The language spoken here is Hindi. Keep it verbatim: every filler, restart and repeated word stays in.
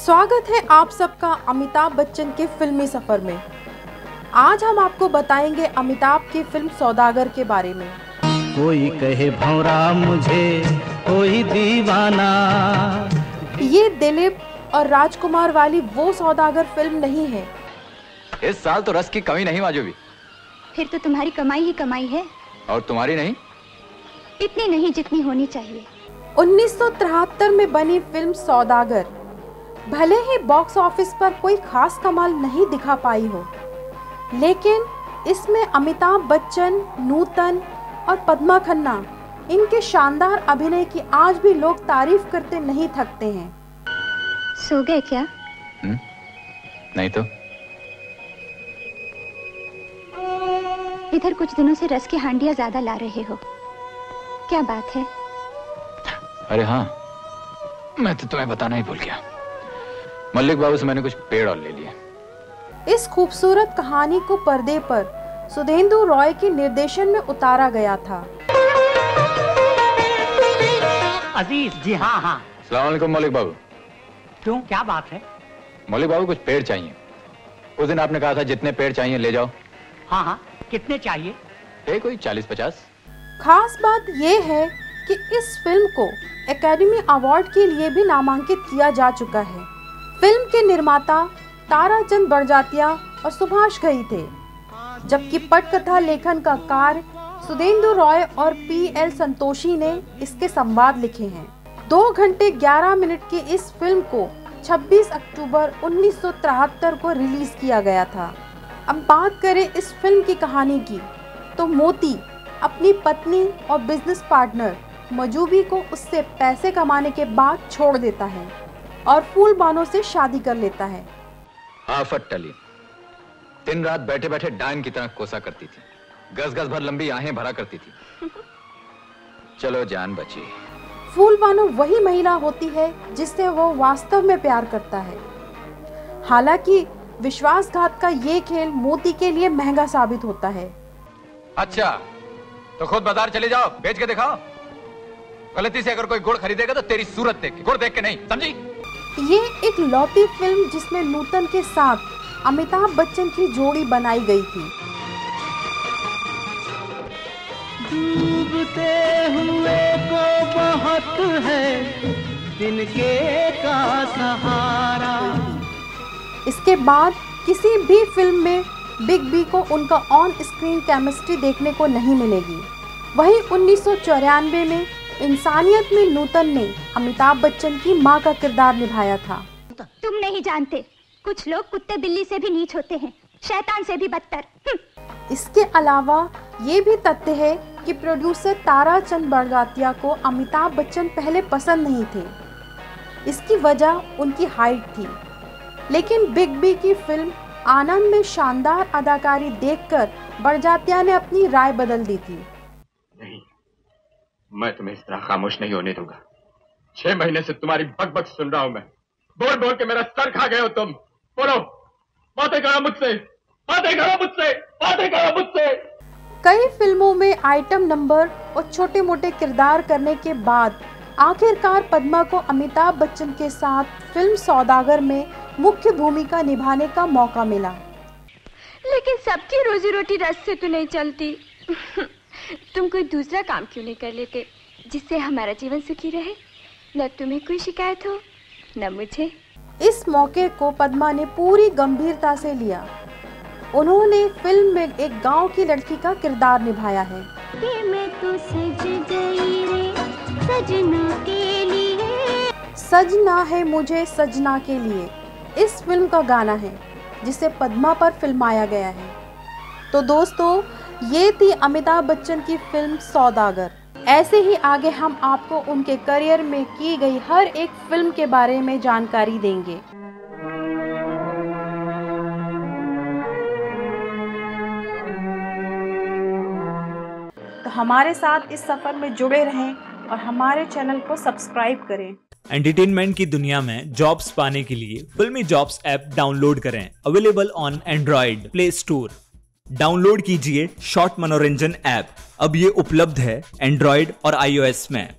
स्वागत है आप सबका अमिताभ बच्चन के फिल्मी सफर में। आज हम आपको बताएंगे अमिताभ की फिल्म सौदागर के बारे में। कोई कहे भौरा मुझे कोई दीवाना। ये दिलीप और राजकुमार वाली वो सौदागर फिल्म नहीं है। इस साल तो रस की कमी नहीं माजूबी। फिर तो तुम्हारी कमाई ही कमाई है। और तुम्हारी नहीं? इतनी नहीं जितनी होनी चाहिए। उन्नीस सौ तिहत्तर में बनी फिल्म सौदागर भले ही बॉक्स ऑफिस पर कोई खास कमाल नहीं दिखा पाई हो, लेकिन इसमें अमिताभ बच्चन, नूतन और पद्मा खन्ना, इनके शानदार अभिनय की आज भी लोग तारीफ करते नहीं थकते हैं। सो गए क्या? हुँ? नहीं तो। इधर कुछ दिनों से रस की हांडियां ज्यादा ला रहे हो, क्या बात है? अरे हाँ, मैं तो तुम्हें बताना ही भूल गया। मल्लिक बाबू से मैंने कुछ पेड़ और ले लिए। इस खूबसूरत कहानी को पर्दे पर सुधेंदु रॉय के निर्देशन में उतारा गया था। अजीज जी, हाँ हाँ। अस्सलाम वालेकुम मल्लिक बाबू। क्यों, क्या बात है? मल्लिक बाबू कुछ पेड़ चाहिए। उस दिन आपने कहा था जितने पेड़ चाहिए ले जाओ। हाँ हाँ, कितने चाहिए? ए, कोई चालीस पचास। खास बात यह है कि इस फिल्म को एकेडमी अवार्ड के लिए भी नामांकित किया जा चुका है। फिल्म के निर्माता ताराचंद बड़जात्या और सुभाष घई थे, जबकि पटकथा लेखन का कार्य सुधेंदु रॉय और पी एल संतोषी ने इसके संवाद लिखे हैं। दो घंटे ग्यारह मिनट की इस फिल्म को छब्बीस अक्टूबर उन्नीस सौ तिहत्तर को रिलीज किया गया था। अब बात करें इस फिल्म की कहानी की, तो मोती अपनी पत्नी और बिजनेस पार्टनर मजूबी को उससे पैसे कमाने के बाद छोड़ देता है और फूल बानो से शादी कर लेता है। आफत टली। दिन रात बैठे बैठे डायन की तरह कोसा करती थी, गज गज भर लंबी आहें भरा करती थी। चलो जान बची। फूल बानो वही महिला होती है जिससे वो वास्तव में प्यार करता है। हालांकि विश्वासघात का ये खेल मोती के लिए महंगा साबित होता है। अच्छा, तो खुद बाजार चले जाओ, बेच के दिखाओ। गलती से अगर कोई गुड़ खरीदेगा तो तेरी सूरत देख के, गुड़ देख के नहीं, समझी? ये एक लौती फिल्म जिसमें नूतन के साथ अमिताभ बच्चन की जोड़ी बनाई गई थी। डूबते हुए को बहुत है तिनके का सहारा। इसके बाद किसी भी फिल्म में बिग बी को उनका ऑन स्क्रीन केमिस्ट्री देखने को नहीं मिलेगी। वहीं उन्नीस सौ चौरानवे में इंसानियत में नूतन ने अमिताभ बच्चन की मां का किरदार निभाया था। तुम नहीं जानते, कुछ लोग कुत्ते बिल्ली से भी नीच होते हैं, शैतान से भी बदतर। इसके अलावा ये भी तथ्य है कि प्रोड्यूसर ताराचंद बड़जात्या को अमिताभ बच्चन पहले पसंद नहीं थे। इसकी वजह उनकी हाइट थी, लेकिन बिग बी की फिल्म आनंद में शानदार अदाकारी देखकर बड़जात्या ने अपनी राय बदल दी थी। नहीं, मैं तुम्हें इस तरह खामोश नहीं होने दूंगा। छह महीने से तुम्हारी बकबक सुन रहा हूं मैं। बोल बोल के मेरा सर खा गए हो तुम। बोलो, बातें करो मुझसे, बातें करो मुझसे, बातें करो मुझसे। कई फिल्मों में आइटम नंबर और छोटे मोटे किरदार करने के बाद आखिरकार पद्मा को अमिताभ बच्चन के साथ फिल्म सौदागर में मुख्य भूमिका निभाने का मौका मिला। लेकिन सबकी रोजी रोटी रस से तो नहीं चलती। तुम कोई दूसरा काम क्यों नहीं कर लेते जिससे हमारा जीवन सुखी रहे? न तुम्हें कोई शिकायत हो न मुझे। इस मौके को पद्मा ने पूरी गंभीरता से लिया। उन्होंने फिल्म में एक गांव की लड़की का किरदार निभाया है। मैं तो सज गई रे सजना के लिए। सजना है मुझे सजना के लिए इस फिल्म का गाना है, जिसे पद्मा पर फिल्माया गया है। तो दोस्तों, ये थी अमिताभ बच्चन की फिल्म सौदागर। ऐसे ही आगे हम आपको उनके करियर में की गई हर एक फिल्म के बारे में जानकारी देंगे। तो हमारे साथ इस सफर में जुड़े रहें और हमारे चैनल को सब्सक्राइब करें। एंटरटेनमेंट की दुनिया में जॉब्स पाने के लिए फिल्मी जॉब्स ऐप डाउनलोड करें। Available on android play store. Download कीजिए शॉर्ट मनोरंजन ऐप। अब ये उपलब्ध है एंड्रॉइड और आईओएस में।